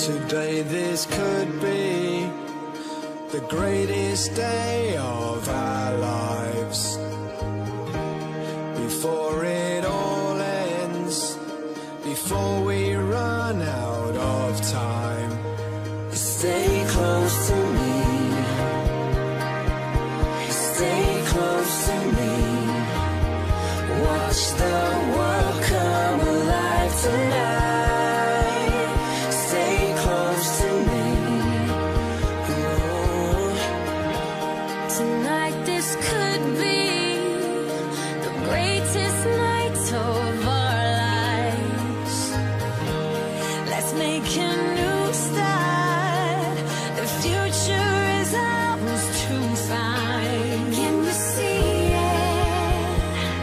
Today this could be the greatest day of our lives. Before it all ends, before we run out of time, stay close to me, stay close to me. Watch the world come alive tonight. Tonight this could be the greatest night of our lives. Let's make a new start. The future is ours to find. Can you see it?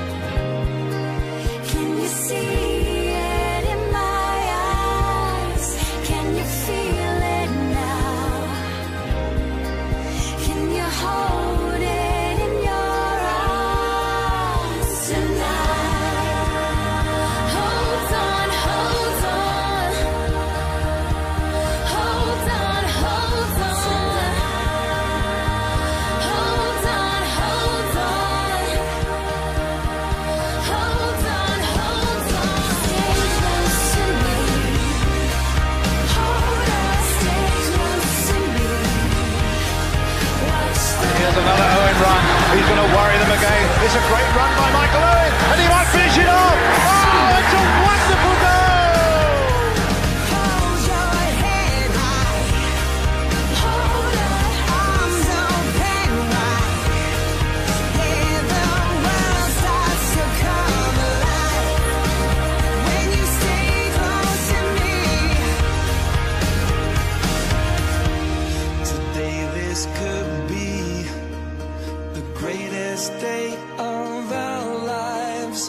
Can you see it in my eyes? Can you feel it now? Can you hold another Owen run. He's going to worry them again. It's a great run by Michael Owen, and he might finish it off. Oh, it's a wonderful goal! Hold your head high. Hold your arms open wide. Yeah, the world starts to come alive when you stay close to me. Today this could be the greatest day of our lives.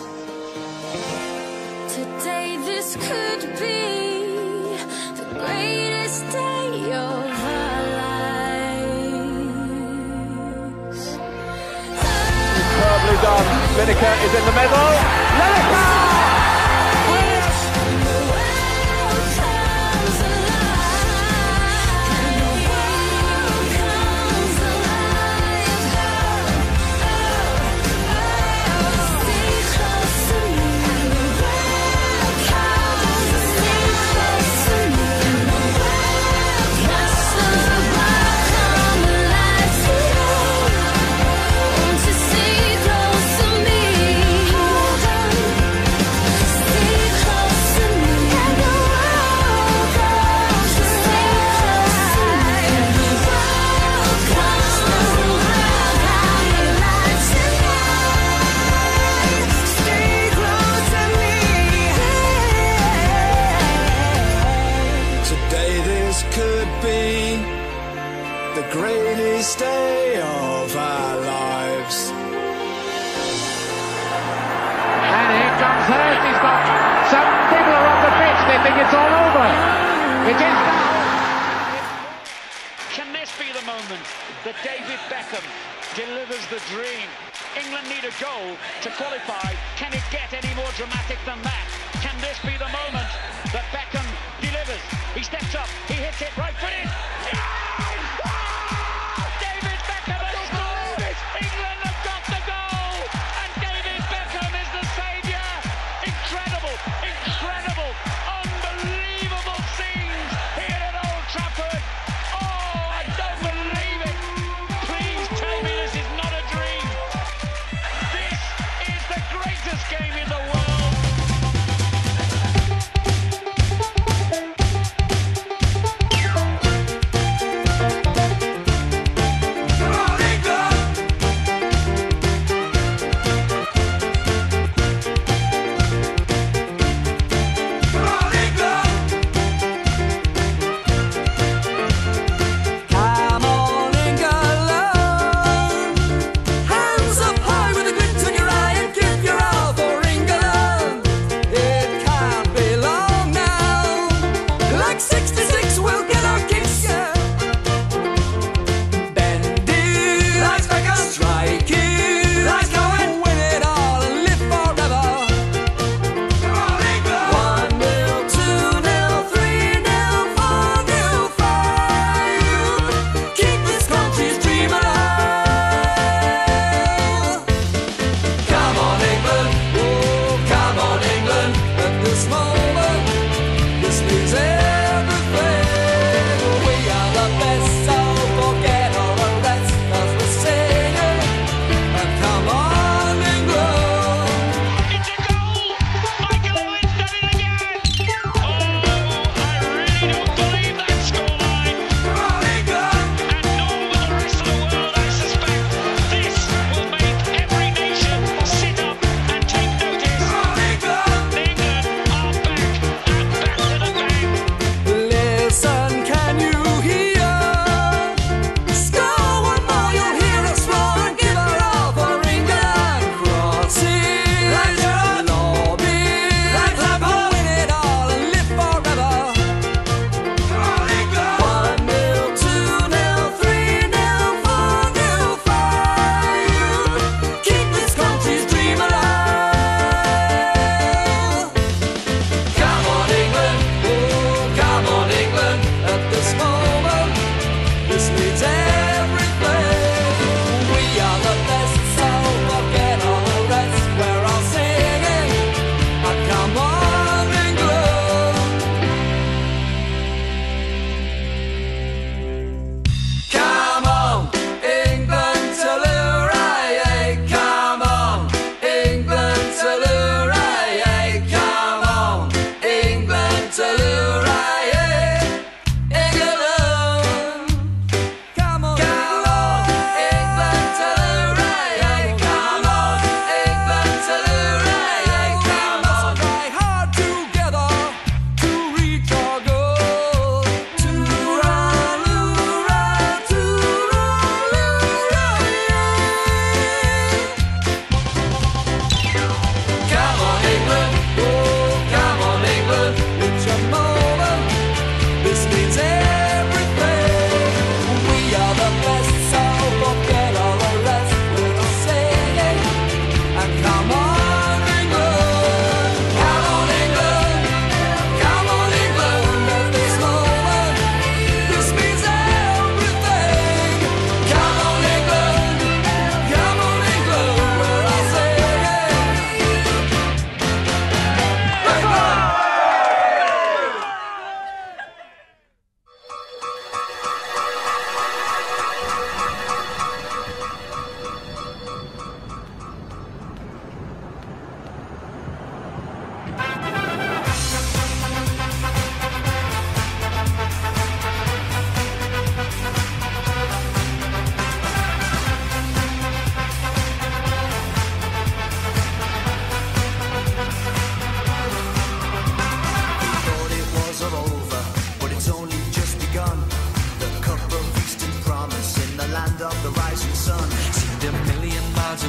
Today this could be the greatest day of our lives. Superbly done. Lineker is in the middle. Lineker! The greatest day of our lives. And here comes Hurst. He's got some people are on the pitch. They think it's all over. It is now. Can this be the moment that David Beckham delivers the dream? England need a goal to qualify. Can it get any more dramatic than that? Can this be the moment that Beckham delivers? He steps up. He hits it right footed. David Beckham has scored! England have got the goal! And David Beckham is the saviour! Incredible, incredible, unbelievable scenes here at Old Trafford! Oh, I don't believe it! Please tell me this is not a dream! This is the greatest game in the world!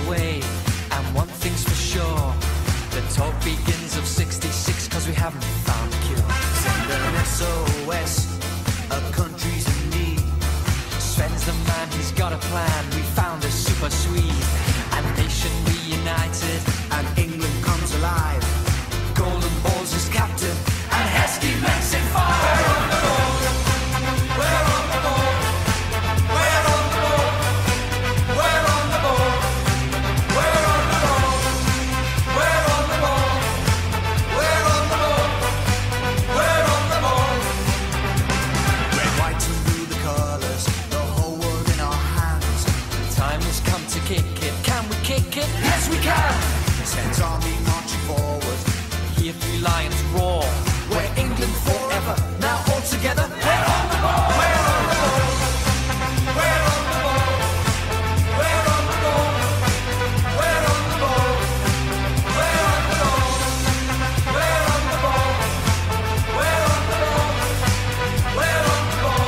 away. And one thing's for sure, the talk begins of 66, cause we haven't found a cure. Send an SOS, a country's in need. Sven's the man, he's got a plan. We found a super Swede, a nation reunited, And England comes alive. golden balls is captain, and Heskey makes it fire. We're on the ball. We're on the ball. We're on the ball. We're on the ball. We're on the ball. We're on the ball. We're on the ball. We're on the ball. Red, white and blue, the colours, the whole world in our hands. The time has come to kick it. Can we kick it? Yes, we can. Sends army marching forward. Hear three lions roar. We're England forever. Now all together, we're on the ball. We're on the ball. We're on the ball. We're on the ball. We're on the ball. We're on the ball. We're on the ball. We're on the ball. We're on the ball.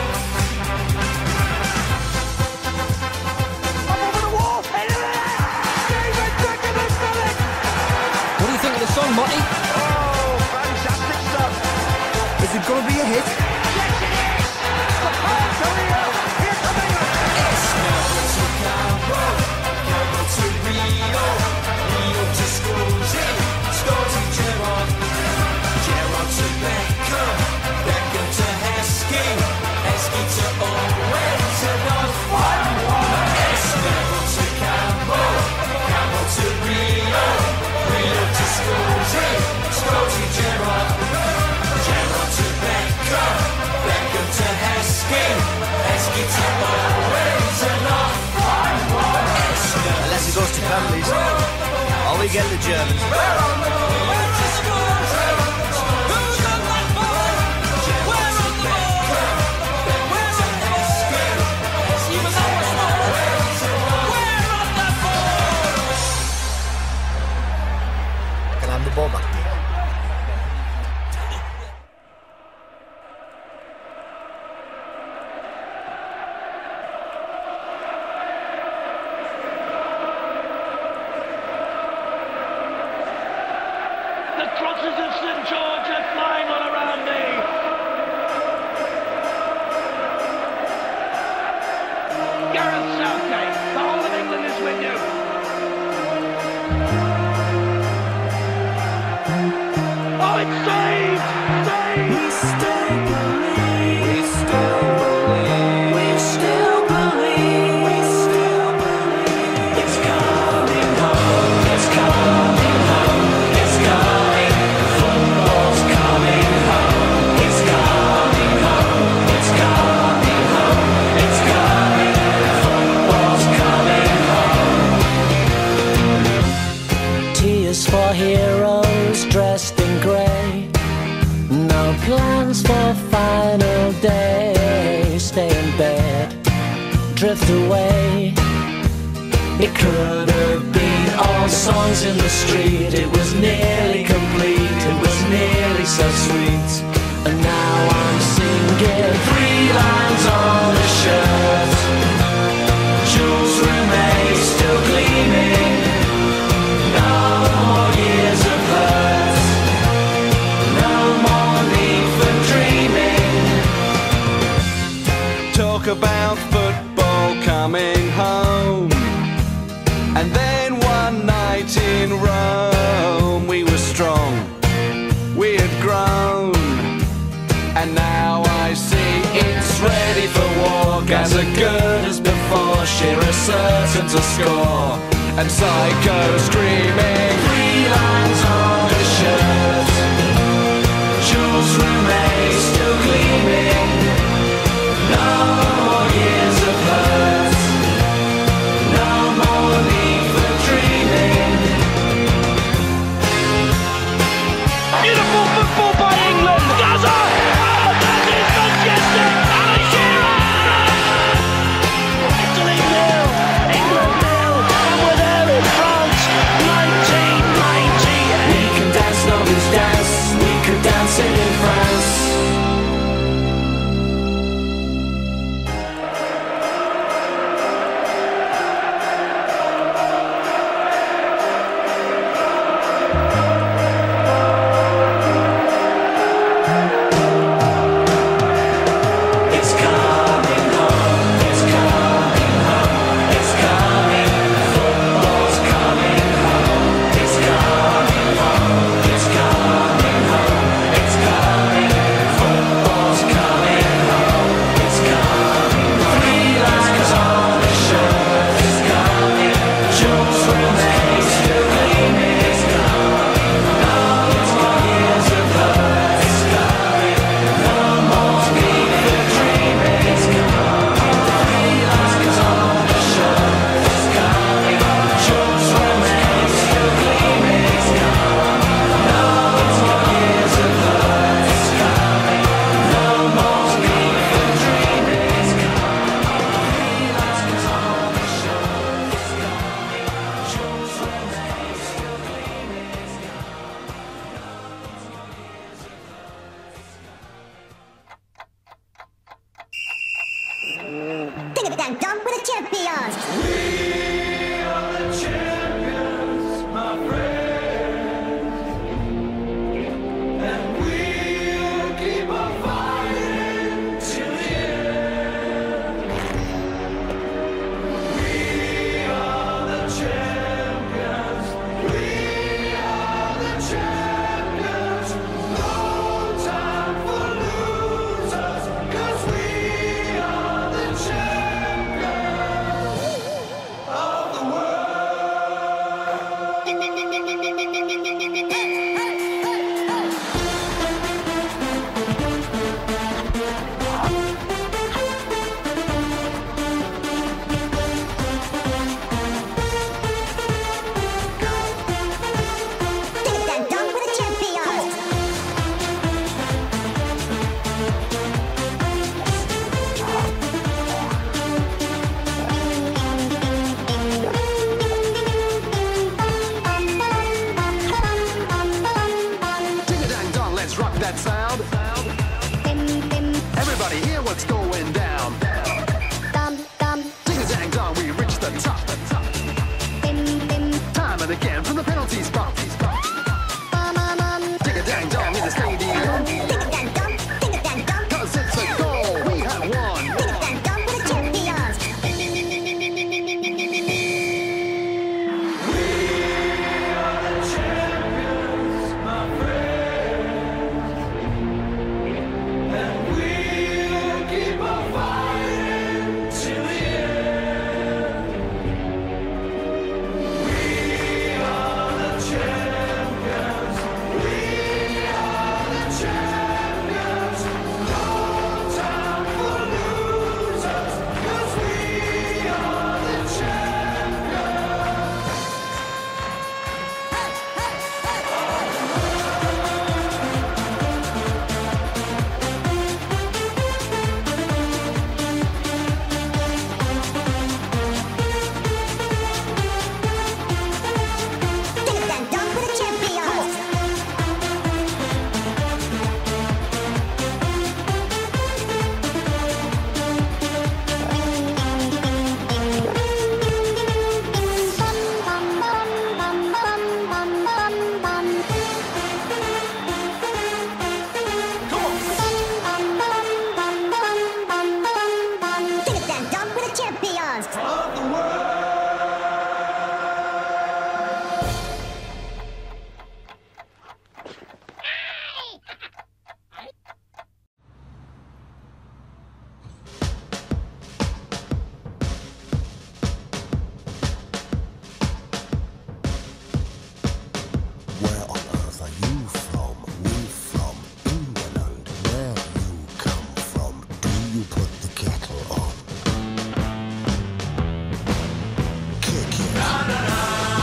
Up over the wall. David Beckham has done it. What do you think of the song, Monty? Oh, fantastic stuff. Is it going to be a hit? It's never to Cabo, Cabo to Rio, Rio to Scorsese, Scorsese Gerrard, Gerrard to Beckham, Beckham to Heskey, Heskey to Owen, to North One. It's never to Cabo, Cabo to Rio, Rio to Scorsese, Scorsese Gerrard, Gerrard to Beckham, Beckham to Heskey, Heskey to Owen, to North One. Unless it goes to penalties. Or we get the Germans. Can I have the ball back? The crosses of St George are flying all around me. Gareth Southgate, the whole of England is with you. Oh, it's saved! Saved! We still believe. We still believe. We still believe. We still believe. It's coming home. It's coming home. It's coming. Football's coming home. It's coming home. It's coming home. It's coming. Football's coming home. Tears for heroes dressed in grey. No plans for final day. Stay in bed, drift away. It could have been all songs in the street. It was nearly complete. It was nearly so sweet. And now I'm singing 3 lines on a shirt. Jules Rimet still gleaming. No more years of hurt. No more need for dreaming. Talk about football coming home. And then one night in Rome, we were strong, we had grown. And now I see it's ready for war. Guys are good as before, Shearer certain to score. And Psycho screaming 3 lines on a shirt. Jules Rimet still gleaming. No more years of hurt. No more need for dreaming. Beautiful football by England. Gaza! Oh, that is majestic! Alan Shearer! Italy 0, England 0, and we're there in France, 1998. champions! We are the champions, my friends, and we'll keep on fighting till the end. We are the champions, we are the champions. No time for losers, 'cause we are the champions of the world. Ding dang dong with the champions! Ding-a-dang-dong, let's rock that sound. Everybody hear what's going down. Ding-a-dang-dong, we reach the top. Time and again from the penalty spot. Ding-a-dang-dong in the stadium. Ding dang dong, ding dang dong, 'Cause it's a goal, we have won. ding dang dong with the champions! Champions, my friends, and we'll keep on fighting till the end. We are the champions, we are the champions. No time for losers, 'cause we are the champions. Ding dang dong with the champions! Ding dang dong with the champions! Of the world. Where on earth are you from? We from England. Where you come from? Do you put the kettle on? Kick it.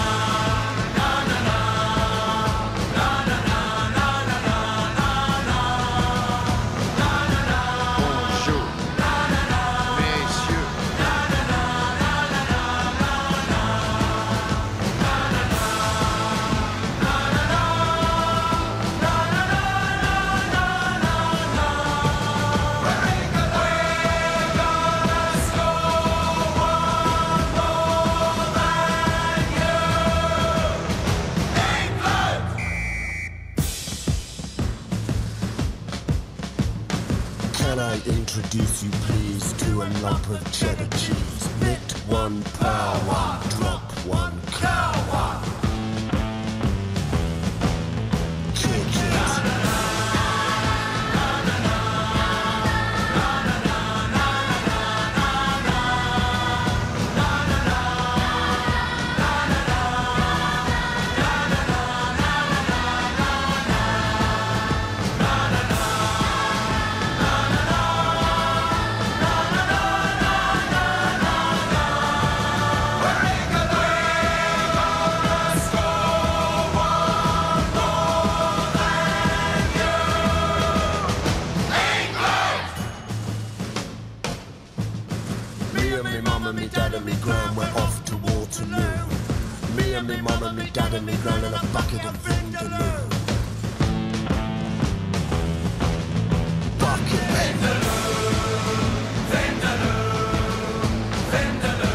Bonjour, messieurs. Can I introduce you please to a lump of cheddar cheese? Knit one, power one, drop one, cow one. Kick it. Me, mum and me dad and me gran went off to Waterloo. Me and me mum and me dad and me gran in a bucket of Vindaloo. Bucket. Vindaloo, Vindaloo, Vindaloo.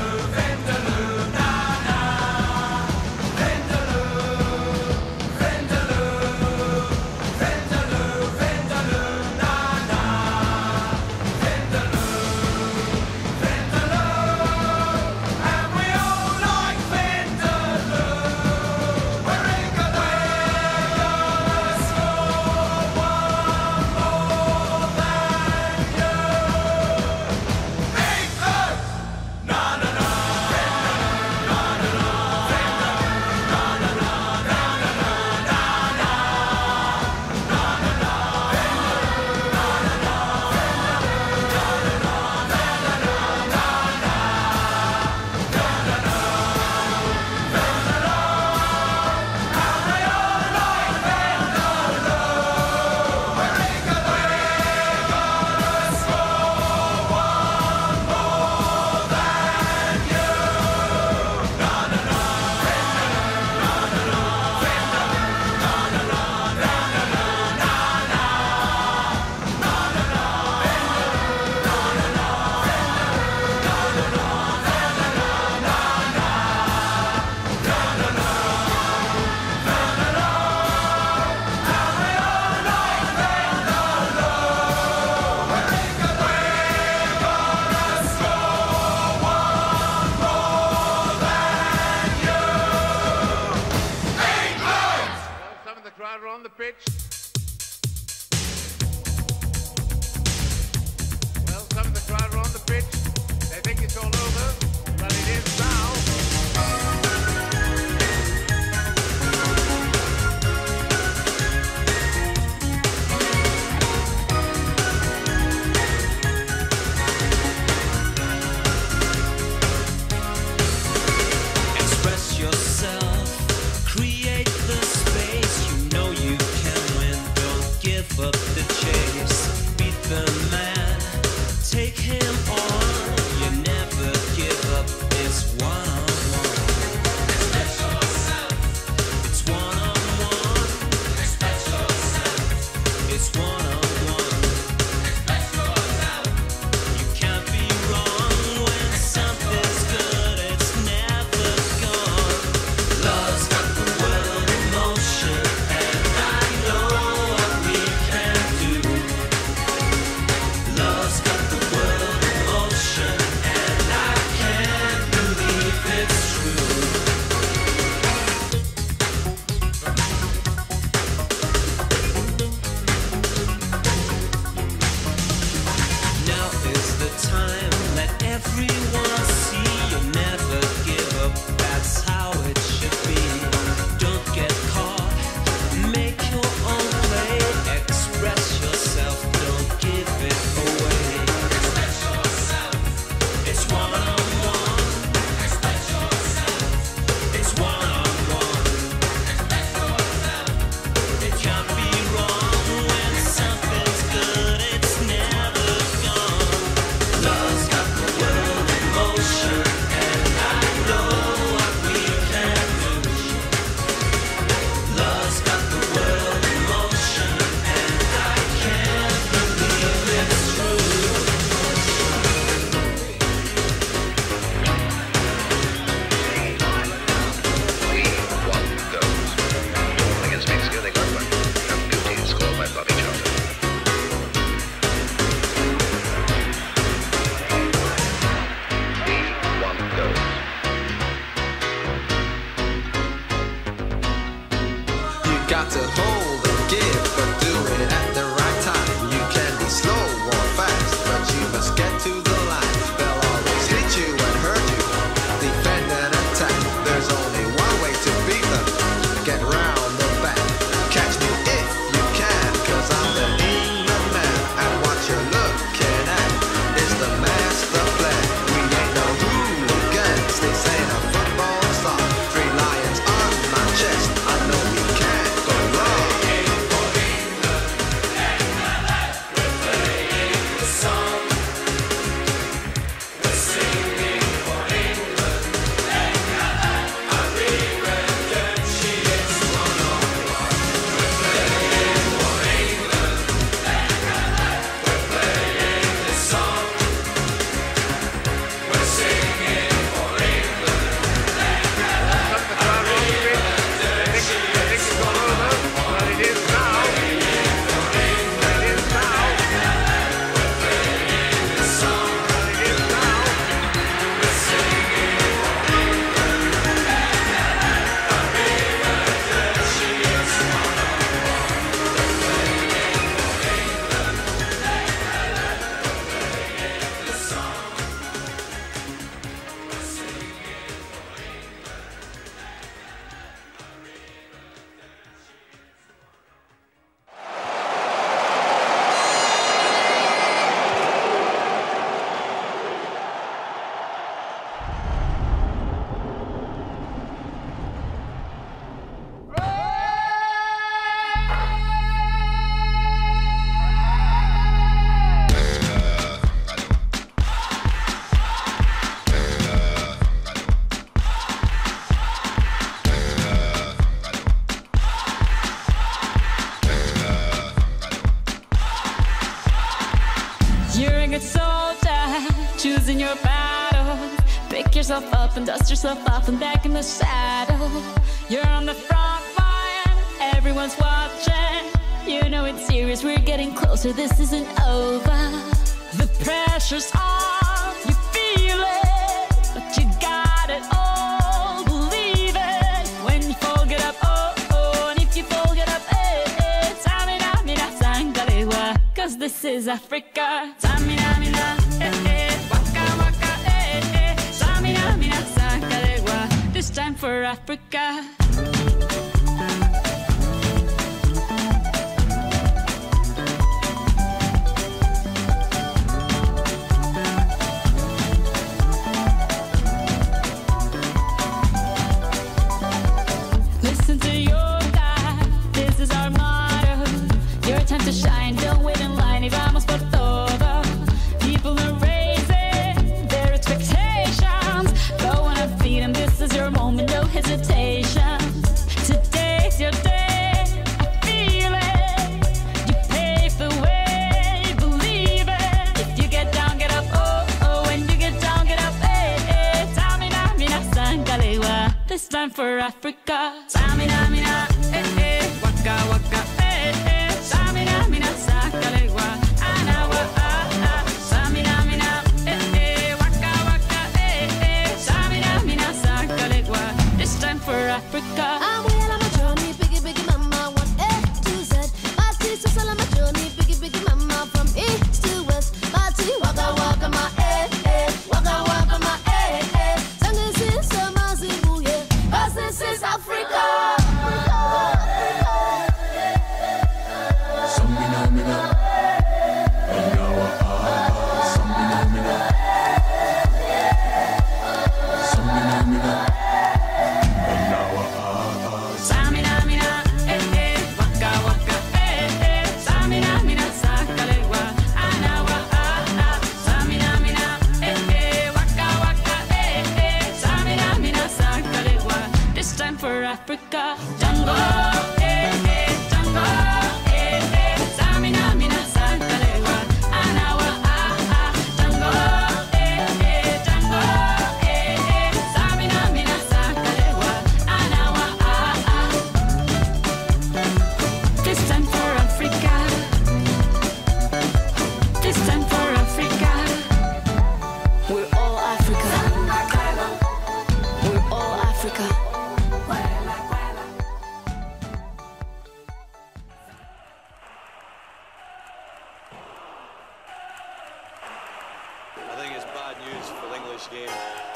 the chase, beat the man, take him on. You never give up. It's one-on-one. Express yourself. It's one-on-one. Express yourself. It's one-on-one. Express yourself. You can't be wrong when something's good. It's never gone. Love's got the world in motion, and I know what we can do. Love's got the world in motion, and I can't believe it's true. Now is the time, let everyone see. You'll never give up, that's how it should be. Don't get caught, make your own play. Express yourself, don't give it away. Express yourself, it's one-on-one. Express yourself, it's one-on-one. Express yourself, it can't be wrong when something's good. It's never gone. Love's got the world in motion, and I know what we can do. Love's got the world in motion, and I can't believe it's true. We want gold. Against Mexico they got one. And beauty is scored by Bobby Charlton. We want gold. You got to hold and give, but do it at the right time. You can be slow or fast, but you must get to the line. They'll always hit you and hurt you, defend and attack. There's only one way to beat them, get round the back. Catch me if you can, cause I'm the England man. And what you're looking at is the master plan. We ain't no hooligans, this ain't a football star. 3 lions on my chest, I know we can't go wrong. You're a good soldier, choosing your battles. Pick yourself up and dust yourself off and back in the saddle. You're on the front line, everyone's watching. You know it's serious, we're getting closer, this isn't over. The pressure's on, you feel it, but you got it all, believe it. When you fall, get up, oh, oh, and if you fall, get up, eh, eh. Samina, mina, sangalewa, cause this is Africa. Samina, mina, eh, eh, waka, waka, eh, eh. Samina, mina, sangalewa, this time for Africa. Listen to your God, this is our motto. Your time to shine, don't wait in line y vamos por todo. People are raising their expectations. Go on and feed them, this is your moment, no hesitation. Today's your day, I feel it. You pave the way, believe it. If you get down, get up, oh, oh. When you get down, get up, eh, eh. Tamina, mina, sangalewa. This time for Africa. Tamina, mina, eh, eh. Waka, waka, eh, eh. Tamina, mina, sangalewa. Anawa, ah, ah. Tamina, mina, eh, eh. Waka, waka, eh, eh. Tamina, mina, sangalewa. This time for Africa. I'm well on my journey, biggie, biggie mama, 1 A to Z. My sister's all on my journey, biggie, biggie mama, from east to west. My tea, waka, waka, my waka, waka, my Song this is Amazibu, yeah, 'cause this is Africa. Samina, mina, eh, eh. Waka, waka, eh, eh. Samina, mina, sangalewa. Anawa, ah, ah. Samina, mina, eh, eh. Waka, waka, eh, eh. Samina, mina, sangalewa. This time for Africa. Jungle, eh, eh. Jungle, eh, eh. Samina, mina, sangalewa. Anawa, ah, ah. Jungle, eh, eh. Jungle, eh, eh. Samina, mina, sangalewa. Anawa, ah, ah. This time for Africa. This time for Africa. We're all Africa. We're all Africa. I think it's bad news for the English game.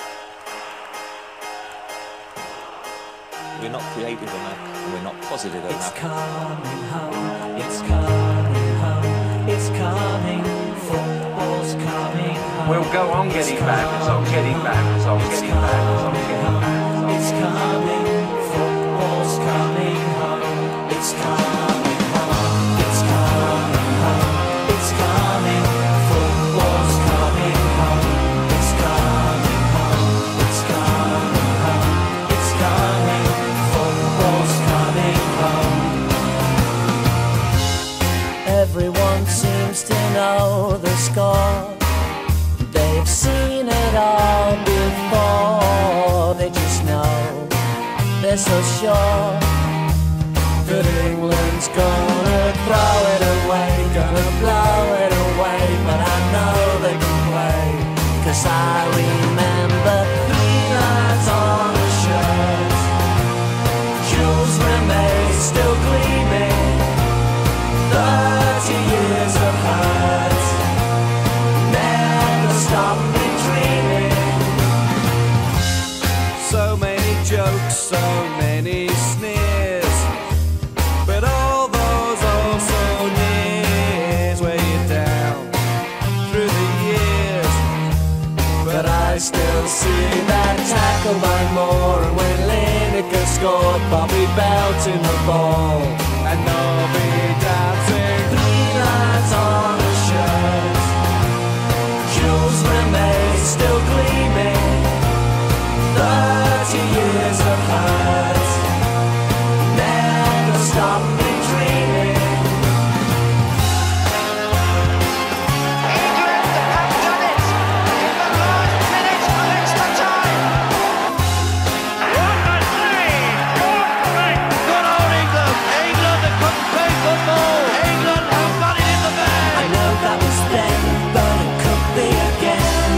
We're not creative enough, we're not positive enough. It's coming home, it's coming home, it's coming, football's coming home. We'll go on getting back, it's on getting back, it's on getting back, it's on getting back. It's coming, football's coming home, it's coming home, it's coming home, it's coming, football's coming home, it's coming home, it's coming home, it's coming, football's coming home. Everyone seems to know the score. They've seen it all before. They just know, they're so sure that England's gonna throw it away, gonna blow it away. But I know they can play, 'cause I remember 3 lines on the shirt. Jules Rimet still gleaming, 30 years of hurt never stopped me dreaming. So many jokes, so many sneers, but all those also nears weigh you down through the years. But I still see that tackle by Moore, and when Lineker scored, Bobby belting the ball, And they'll be dancing 3 lines on the shirt. Jules Rimet still gleaming, 30 years of hurt never stopped me dreaming. England have done it in the last minute of extra time. What a save! Good old England! England that couldn't play football. England have got it in the bag. I know that was then, but it could be again.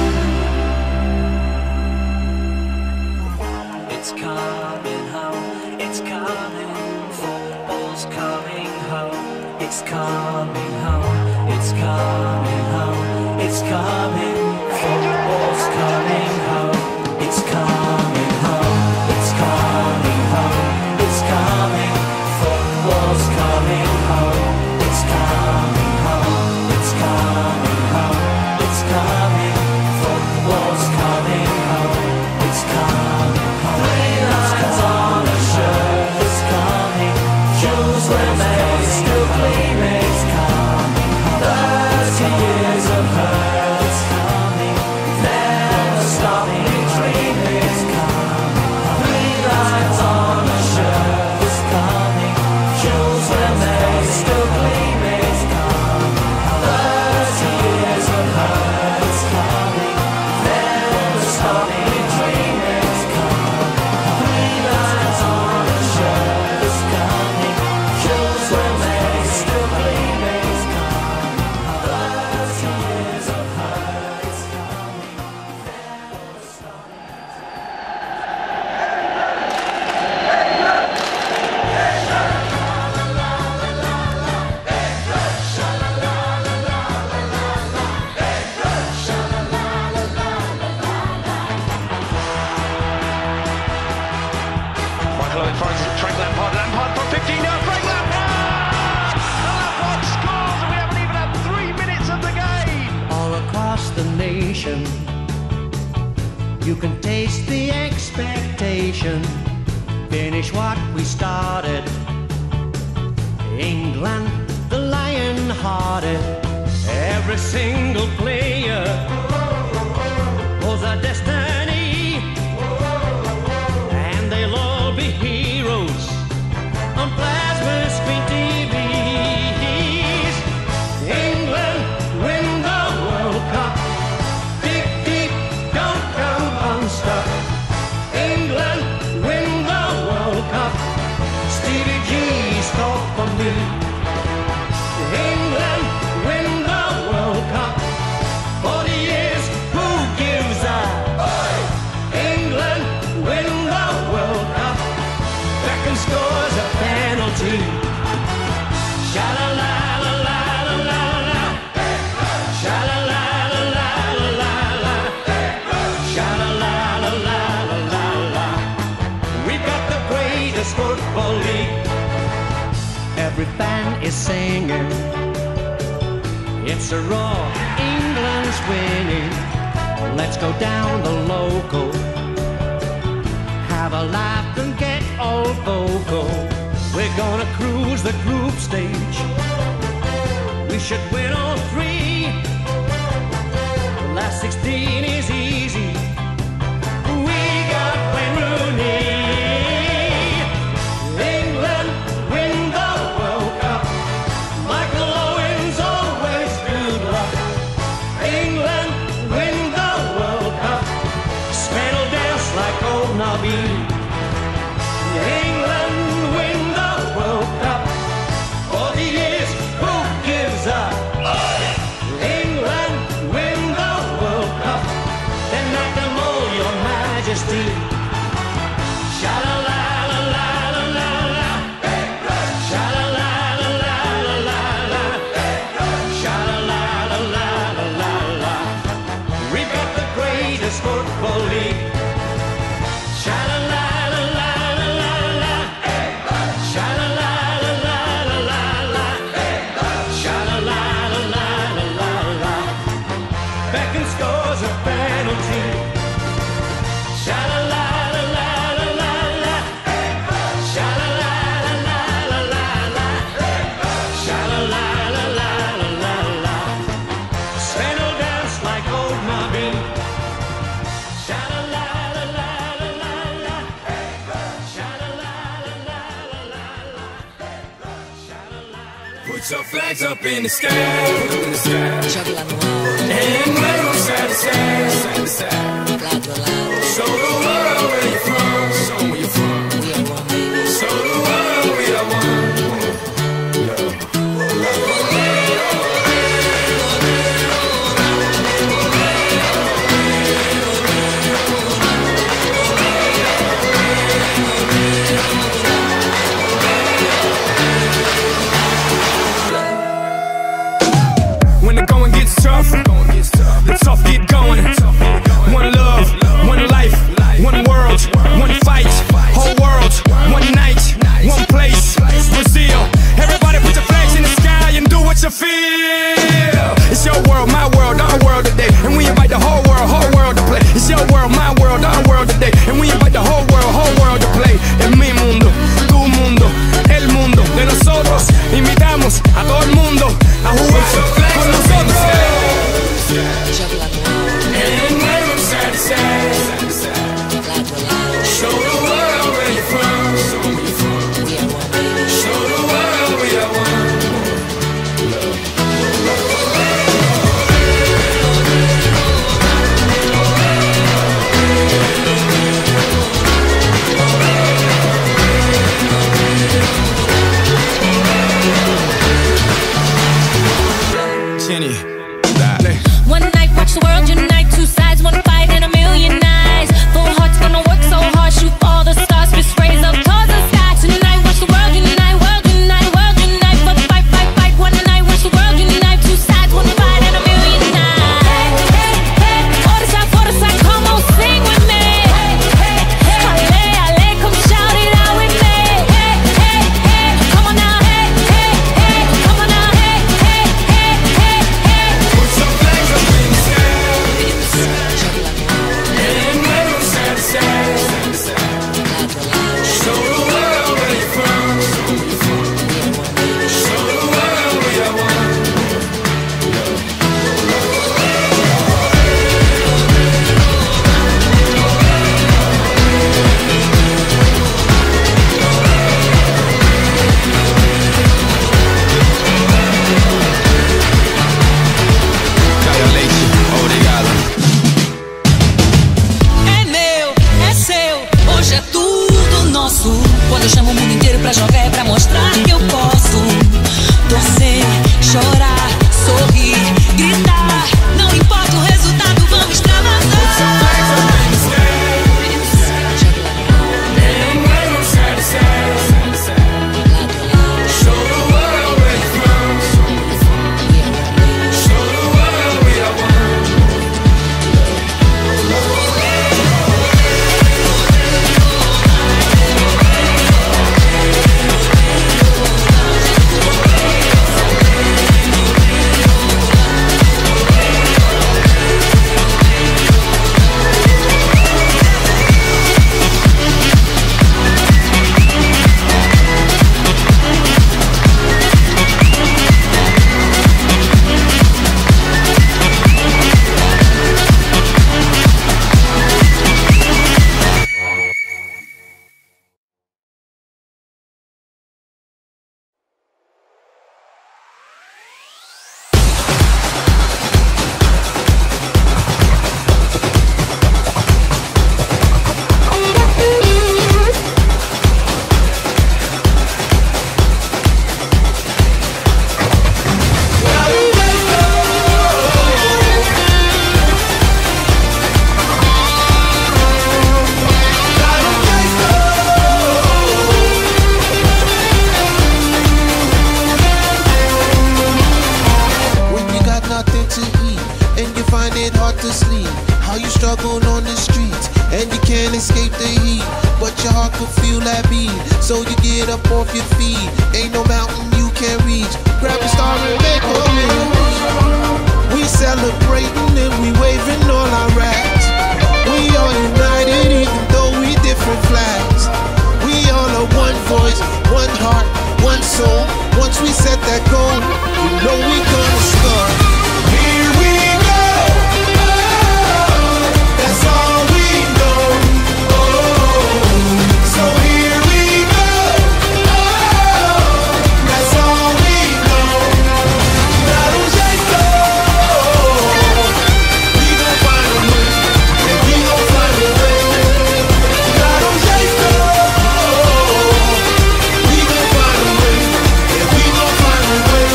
It's coming home, it's coming, football's coming home. It's coming home, it's coming home, it's coming, football's coming home. It's coming home, it's coming home, it's coming, football's coming home. It's coming home, it's coming home, it's coming, football's coming home. It's coming home. 3 lines on a shirt, it's coming. Jules Rimet still gleaming. It's coming destination. You can taste the expectation. Finish what we started. England, the lion-hearted. Every single player holds a destiny, and they'll all be heroes on plasma screen TVs. England win the World Cup. Dig deep, don't come unstuck. England win the World Cup. Stevie G scored for me. England win the World Cup. 40 years, who gives up? England win the World Cup. Beckham scores a penalty. Sha-la-la-la-la-la-la-la. Sha-la-la-la-la-la-la-la. Sha-la-la-la-la-la-la. We've got the greatest football league. Every fan is singing. It's a roar, England's winning. Let's go down the local, have a laugh and get all vocal. We're gonna cruise the group stage. We should win all three. The last 16 is easy. We got Wayne Rooney. England win the World Cup. Michael Owen's always good luck. England win the World Cup. Spain will dance like old Nobby. England win the World Cup. 40 years, who gives up? England win the World Cup. Then knock them all, your majesty. Sha-la-la-la-la-la-la. Sha-la-la-la-la-la-la. Sha-la-la-la-la-la-la. We've got the greatest football league. Sha-la-la-la-la-la-la. Sha-la-la-la-la-la-la. Sha-la-la-la-la-la-la. Beckham scores a penalty. Sha-la-la-la-la-la-la. Sha-la-la-la-la-la-la. Sha-la-la-la-la-la-la. Spain will dance like old Nobby. Sha-la-la-la-la-la-la. Sha-la-la-la-la-la-la. Put your flags up in the sky, and wave them side to side. Show the world where you're from. Show 'em where you're from. Show the world we are one. When the going gets tough, the tough get going. One love, one life, one world, one fight. Whole world, one night, one place. Brazil, everybody put your flags in the sky and do what you feel. It's your world, my world, our world today, and we invite the whole world to play. It's your world, my world, our world today, and we invite the whole world to play. Es mi mundo, tu mundo, el mundo de nosotros. Invitamos a todo el mundo a jugar con nosotros. And wave them side to side. Show the world where you're from. Show the world we are one. Jenny, dale. One night, watch the world unite. Two sides, one fight, and a million eyes. Full hearts gonna work so hard, shoot for all the stars, fist raise up towards the sky. Tonight, watch the world unite, world unite, world unite. For the fight, fight, fight. One night, watch the world unite. Two sides, one fight, and a million eyes. Hey, hey, hey. For the side, come on, sing with me. Hey, hey, hey. Ale, ale, come shout it out with me. Hey, hey, hey. Come on now, hey, hey, hey. Come on now, hey, hey, hey, hey, hey. find it hard to sleep. How you struggle on the streets and you can't escape the heat, but your heart could feel that beat. So you get up off your feet. Ain't no mountain you can't reach. Grab a star and make a wish. We celebrating and we waving all our rags. We all united even though we different flags. We all are one voice, one heart, one soul. Once we set that goal, you know we gonna start. Here we go. That's all we know. So here we go. That's all we know. Dar jeito. We gon' find a way. And we gon' find a way. Dar jeito. We gon' find a way. And we gon' find a way.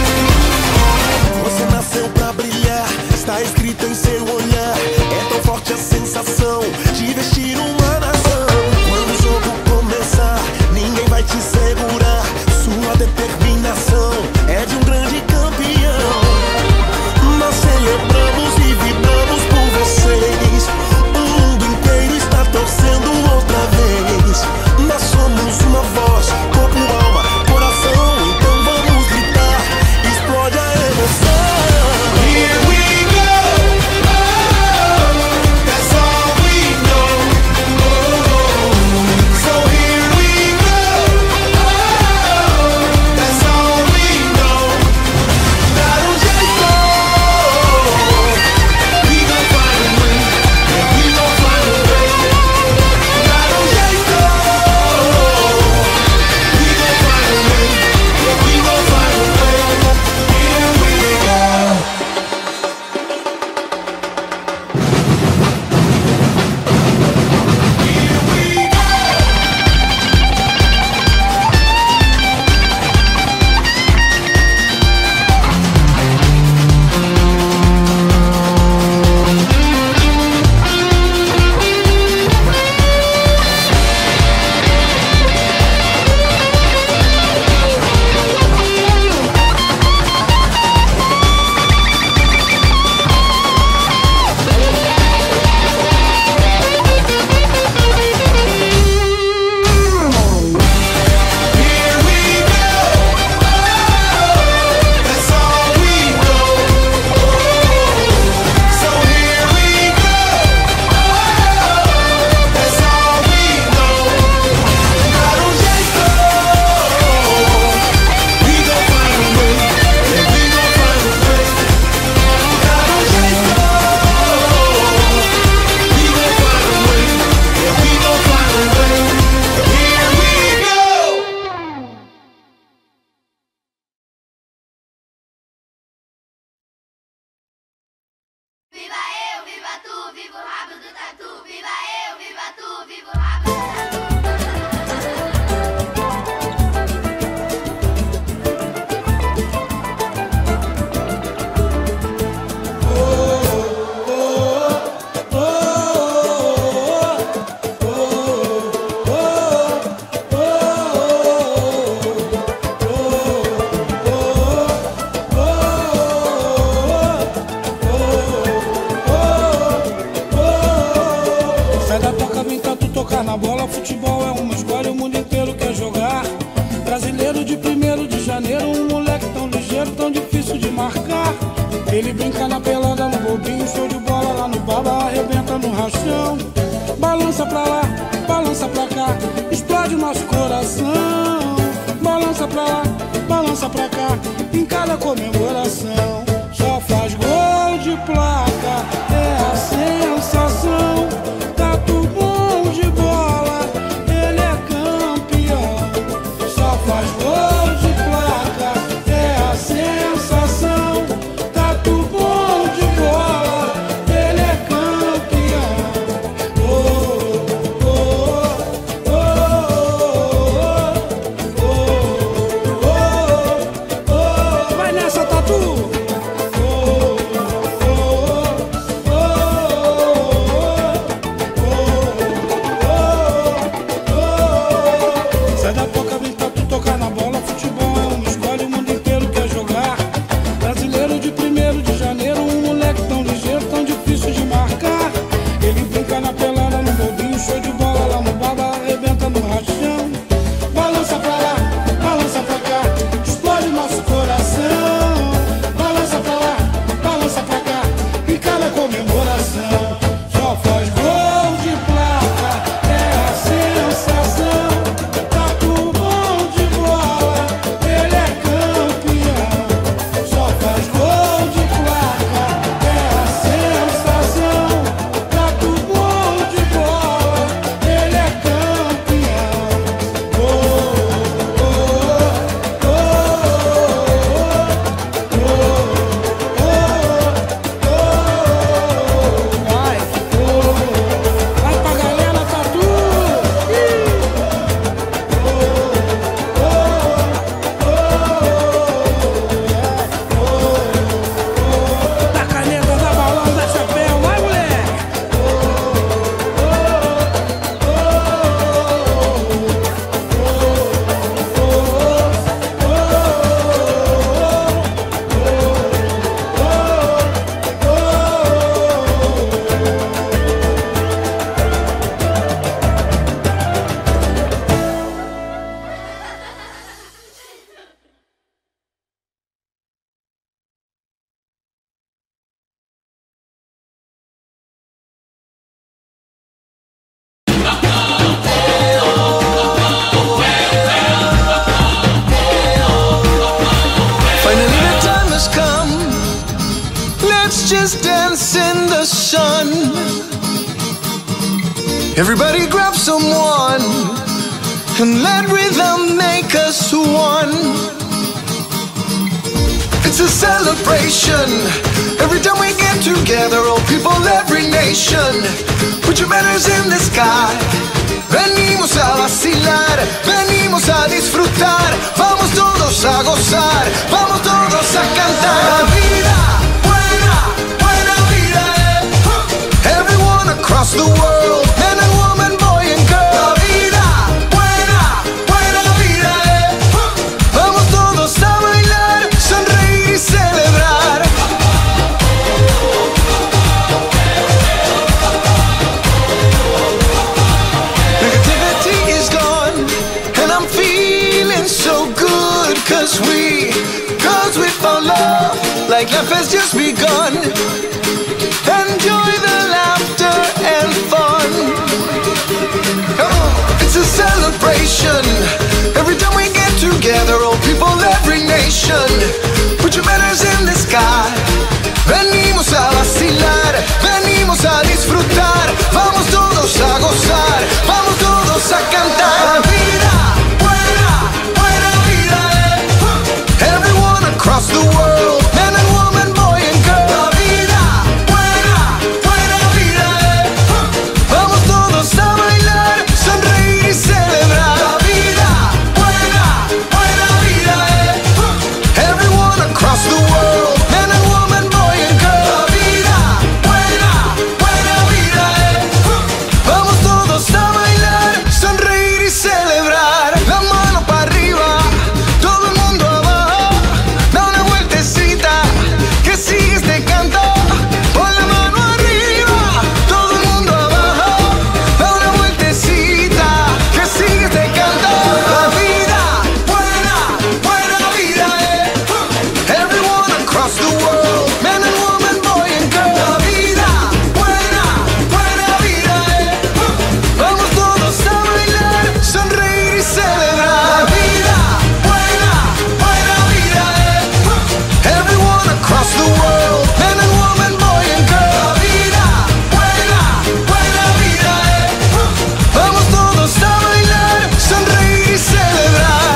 Você nasceu pra brilhar, está escrito em seu olhar. É tão forte a sensação de vestir uma nação. Quando o jogo começar, ninguém vai te segurar. Sua determinação é de um grande campeão. Nós celebramos e vibramos por vocês. O mundo inteiro está torcendo outra vez. Nós somos uma voz, corpo, alma, coração. Então vamos gritar, explode a emoção. Here we go. That's all we know. So here we go. That's all we know. Dar jeito. We gon' find a way. And we gon' find a way. Dar jeito. We gon' find a way. And we gon' find a way. Here we go. Here we go. That's all we know. So here we go. That's all we know. Dar jeito. We gon' find a way. And we gon' find a way. Dar jeito. We gon' find a way. And we gon' find a way. Here we go. Viva eu, viva tu, viva o rabo do tatu. Viva eu, viva tu, viva o rabo do Sai da toca, vem cá tu tocar na bola. Futebol é uma escolha, o mundo inteiro quer jogar. Brasileiro de 1º de janeiro, um moleque tão ligeiro, tão difícil de marcar. Ele brinca na pelada, no bobinho, show de bola lá no baba, arrebenta no rachão. Balança pra lá, balança pra cá, explode o nosso coração. Balança pra lá, balança pra cá, em cada comemoração. Só faz gol de placa, é a sensação. Tá tudo bom de bola, ele é campeão. Só faz gol de placa, é a sensação. Tá tudo bom de bola, ele é campeão. Oh, oh, oh, oh, oh, oh, oh. Vai nessa, Tatu! Let's just dance in the sun. Everybody grab someone and let rhythm make us one. It's a celebration. Every time we get together, all people, every nation. Put your banners in the sky. Venimos a vacilar, venimos a disfrutar. Vamos todos a gozar, vamos todos a cantar. La vida, buena, buena vida, Everyone across the world, man and woman, boy and girl. La vida, buena, buena vida, Vamos todos a bailar, sonreír y celebrar. Negativity is gone, and I'm feeling so good. Cause we found love, like life has just begun. Enjoy the laughter and fun. Come on, it's a celebration. Every time we get together, all people, every nation. Put your banners in the sky. Venimos a vacilar, venimos a disfrutar. Vamos todos a gozar, vamos todos a cantar. La vida, buena, buena vida, Everyone across the world, man and woman, boy and girl. La vida, buena, buena vida, Vamos todos a bailar, sonreír y celebrar. La vida, buena, buena vida, Everyone across the world, man and woman, boy and girl. La vida, buena, buena vida, Vamos todos a bailar, sonreír y celebrar. La mano para arriba, todo el mundo abajo. Da una vueltecita, que sigue este canto. Pon la mano arriba, todo el mundo abajo. Da una vueltecita, que sigue este canto. La vida, buena, buena vida, Everyone across the world, man and woman, boy and girl. La vida, buena, buena vida, Vamos todos a bailar, sonreír y celebrar. La vida, buena, buena vida, Everyone across the world, man and woman, boy and girl. La vida, buena, buena vida, Vamos todos a bailar, sonreír y celebrar.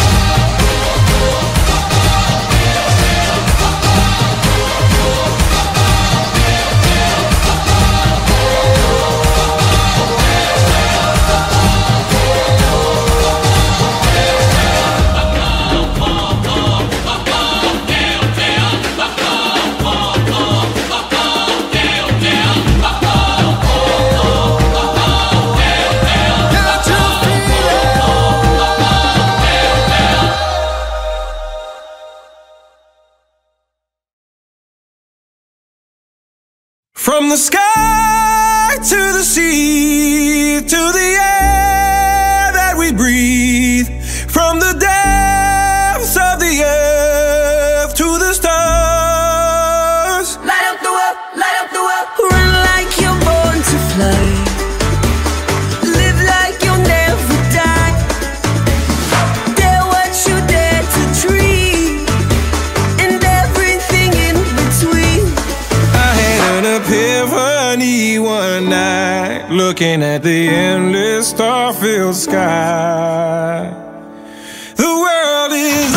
From the sky to the sea, to the air that we breathe, from the depths of the earth to the stars. Light up the world, light up the world. Run like you're born to fly. Live like you'll never die. Dare what you dare to dream, and everything in between. I had an epiphany one night, looking at the endless star-filled sky. The world is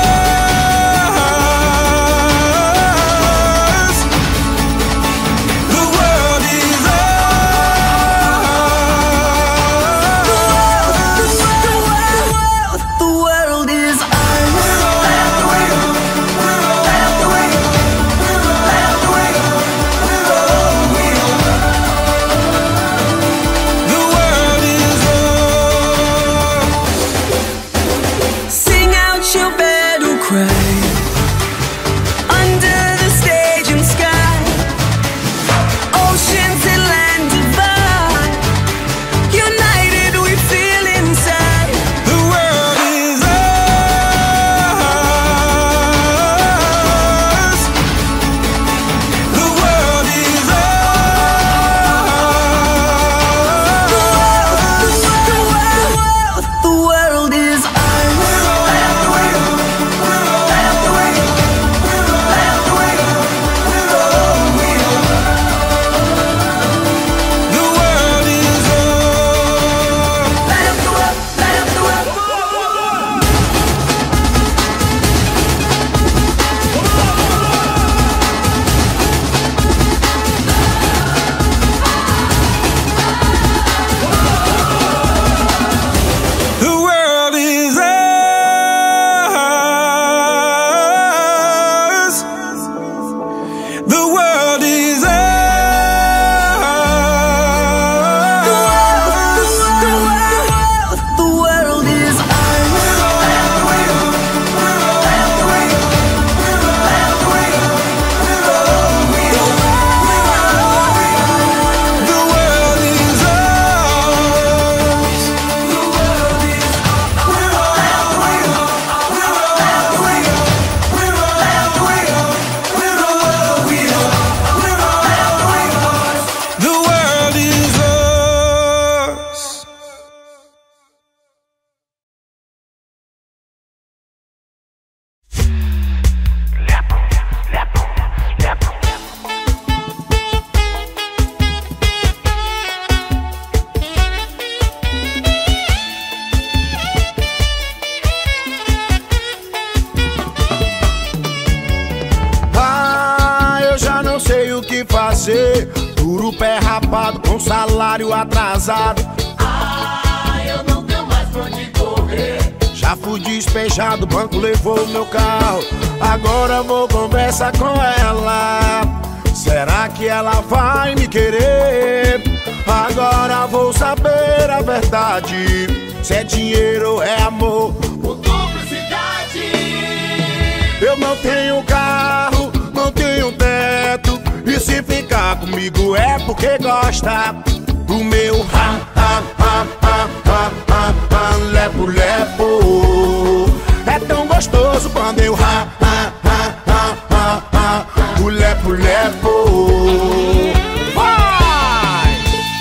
ours. The world is ours. The world is ours. Light up the way, light up the way, light up the way. The world is ours. fazer. Duro pé rapado com salário atrasado. Eu não tenho mais pra onde correr. Já fui despejado, o banco levou o meu carro. Agora vou conversar com ela. Será que ela vai me querer? Agora vou saber a verdade. Se é dinheiro ou é amor Por cumplicidade. Eu não tenho carro, não tenho teto. E se ficar comigo é porque gosta do meu lepo lepo. É tão gostoso quando eu o lepo lepo. Vai!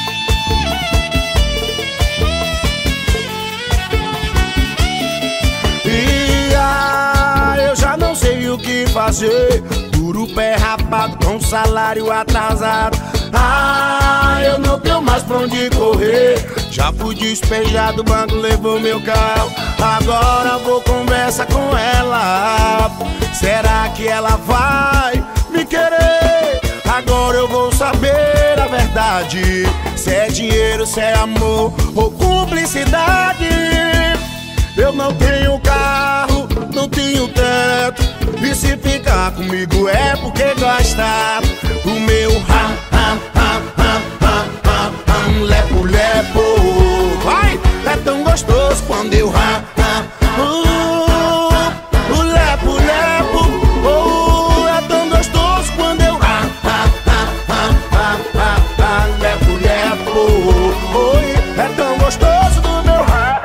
Eu já não sei o que fazer. Duro pé rapado com salário atrasado. Eu não tenho mais pra onde correr. Já fui despejado, o banco levou meu carro. Agora vou conversar com ela. Será que ela vai me querer? Agora eu vou saber a verdade. Se é dinheiro, se é amor ou cumplicidade. Eu não tenho carro, não tenho teto. E se ficar comigo é porque gosta do meu lepo lepo. Vai, é tão gostoso quando eu o lepo lepo. É tão gostoso quando eu lepo lepo. Oi, é tão gostoso do meu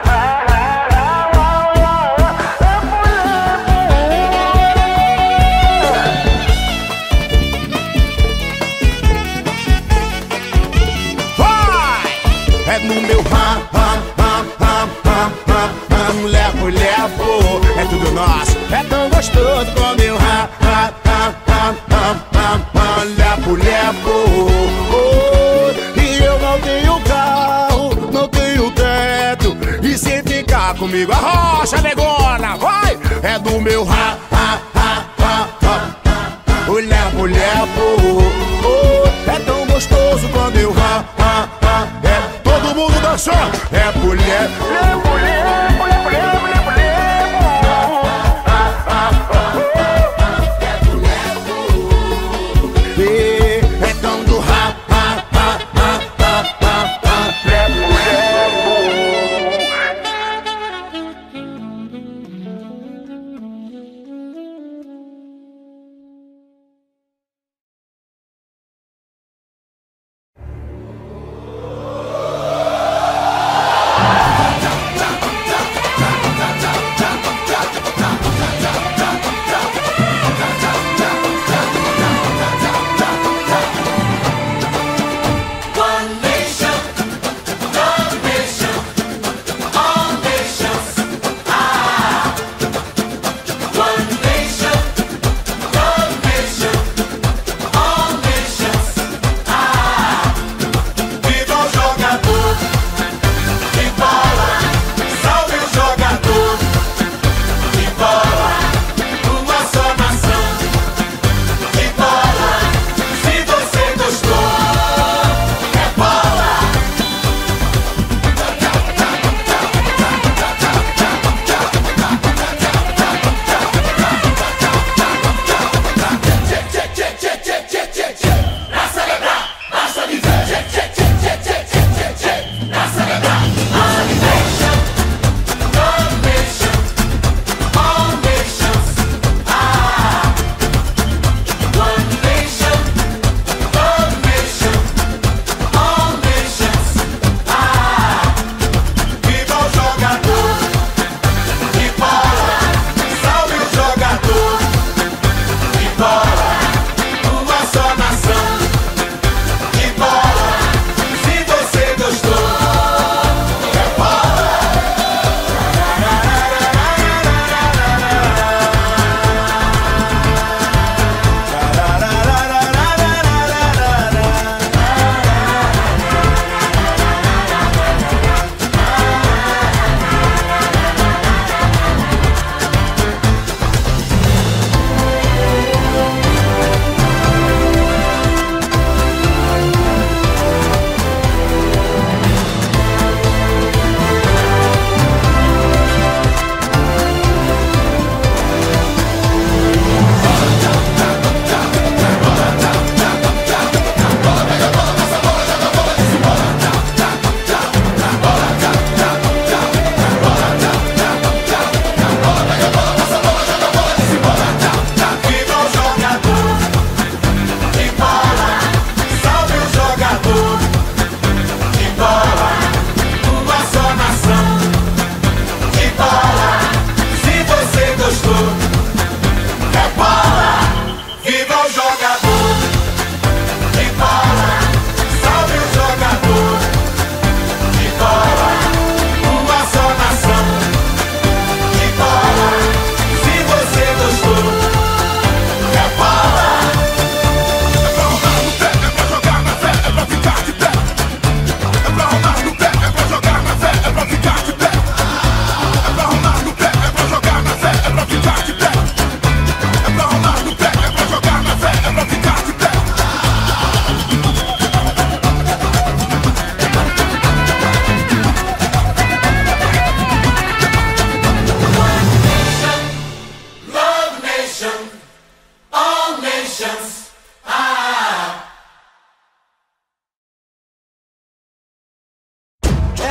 é no meu lepo lepo. É tudo nosso, é tão gostoso quando eu lepo lepo. E eu não tenho carro, não tenho teto. E se ficar comigo, arrocha negona, vai! É do meu o lepo lepo. É tão gostoso quando eu todo mundo dançando. É mulher, lepo, lepo, lepo, lepo, lepo, lepo. É tão do lepo, lepo.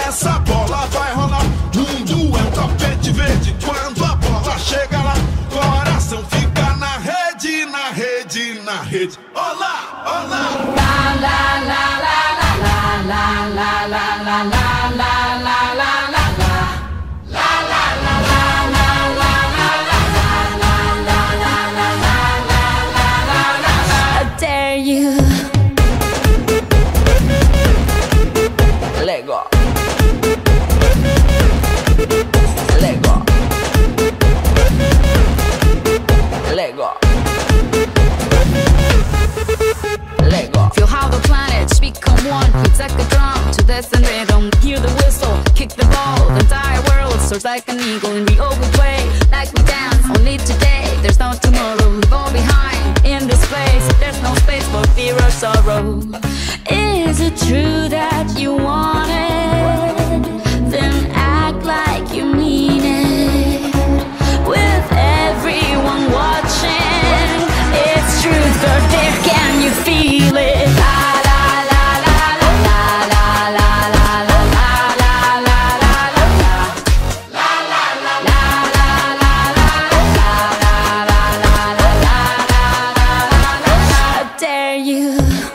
essa bola vai rolar. Mundo é um tapete verde. Quando a bola chega lá, coração fica na rede, na rede, na rede. Olá, olá. La la la la la la la la la la la la la la. You Lego Lego Lego Lego. Feel how the planets become one. It's like a drum to this and rhythm. Hear the whistle, kick the ball. The entire world soars like an eagle. And we all will play like we dance. Only today, there's no tomorrow. We fall behind in this place. There's no space for fear or sorrow. Is it true that you want it? Then act like you mean it. With everyone watching, it's truth or dare. Can you feel it? La la la la la la la la la la la la la la. La la la la la la la la la la la. How dare you?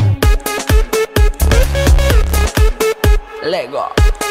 Lego.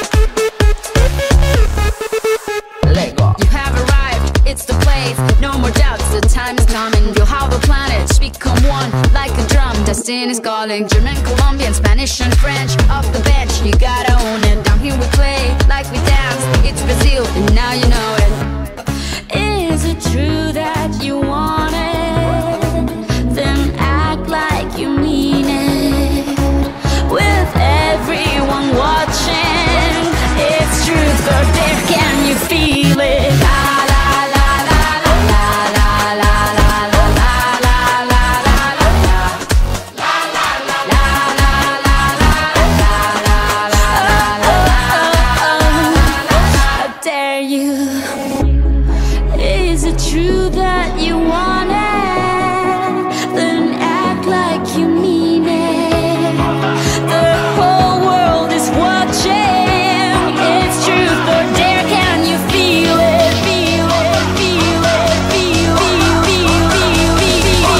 Lego. You have arrived, it's the place. No more doubts, the time is coming. Feel how the planets become one like a drum. Destiny's calling. German, Colombian, Spanish and French. Off the bench, you gotta own it. Down here we play like we dance. It's Brazil, and now you know it. Is it true that you want it? Then act like you mean it. With everyone watching, it's truth or dare. Can you feel it? La la la la la la la la la la la la la. La la la la la la la la. How dare you? Is it true that you want it? Then act like you mean it. The whole world is watching. It's truth or dare. Can you feel it? Feel it, feel it, feel it, feel it, feel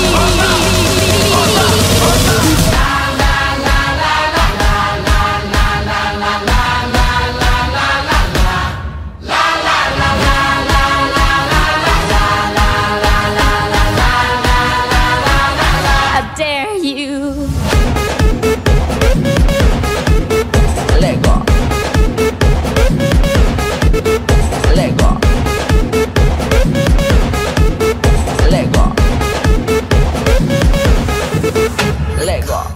it. La la la la la la la la la la la la la la la. La la la la la la la la la la la. How dare you? Lego. Lego. Lego. Lego.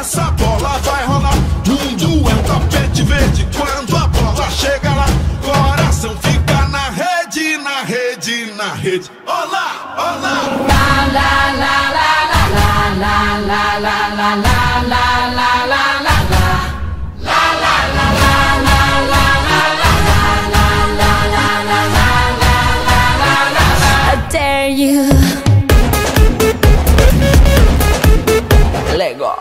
essa bola vai rolar. Mundo é um tapete verde. Quando a bola chega lá, coração fica na rede, na rede, na rede. Olá, olá. La la la la la la la la la la la la la la. I dare you. Lego.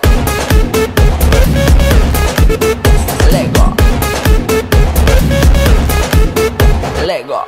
Lego. Lego.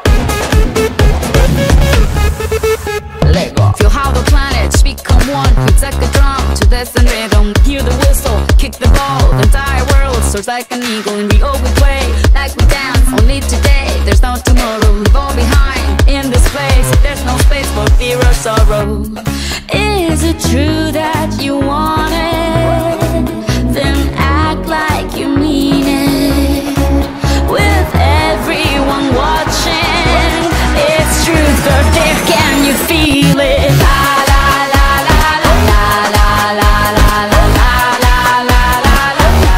Lego. Feel how the planets become one. It's like a drum to this and rhythm. Hear the whistle, kick the ball. The entire world soars like an eagle, and we all we play like we dance. Only today, there's no tomorrow. We fall behind in this place. There's no space for fear or sorrow. Is it true that you want it? Then act like you mean it. With everyone watching, it's truth or dare. Can you feel it? La la la la la la la la la la la la la.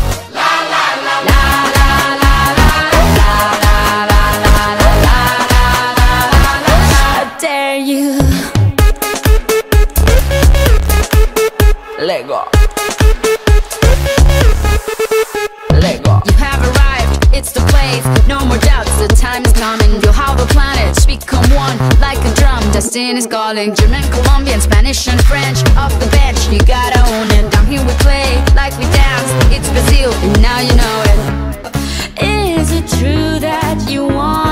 I dare you. Lego. Lego. You have arrived, it's the place. No more doubts, the time is coming. Feel how the planets become one like a drum. Destiny's calling. German, Colombian, Spanish and French. Off the bench, you gotta own it. Down here we play like we dance. It's Brazil, and now you know it. Is it true that you want